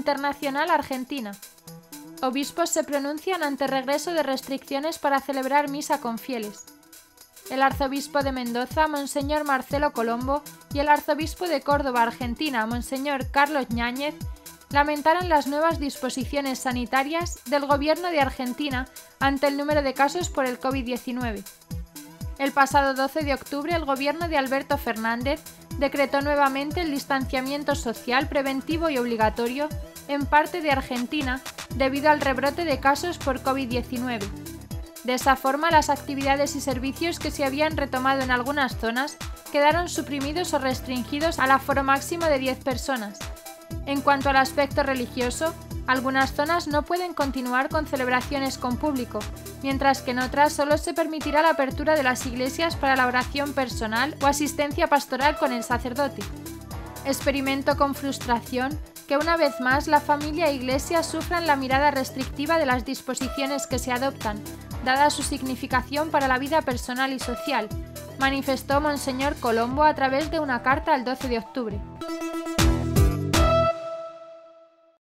Internacional Argentina. Obispos se pronuncian ante regreso de restricciones para celebrar misa con fieles. El arzobispo de Mendoza, Monseñor Marcelo Colombo, y el arzobispo de Córdoba, Argentina, Monseñor Carlos Ñáñez, lamentaron las nuevas disposiciones sanitarias del gobierno de Argentina ante el número de casos por el COVID-19. El pasado 12 de octubre, el gobierno de Alberto Fernández decretó nuevamente el distanciamiento social preventivo y obligatorio en parte de Argentina debido al rebrote de casos por COVID-19. De esa forma, las actividades y servicios que se habían retomado en algunas zonas quedaron suprimidos o restringidos al aforo máximo de 10 personas. En cuanto al aspecto religioso, algunas zonas no pueden continuar con celebraciones con público, mientras que en otras solo se permitirá la apertura de las iglesias para la oración personal o asistencia pastoral con el sacerdote. Experimento con frustración que una vez más la familia e iglesia sufran la mirada restrictiva de las disposiciones que se adoptan, dada su significación para la vida personal y social, manifestó Monseñor Colombo a través de una carta el 12 de octubre.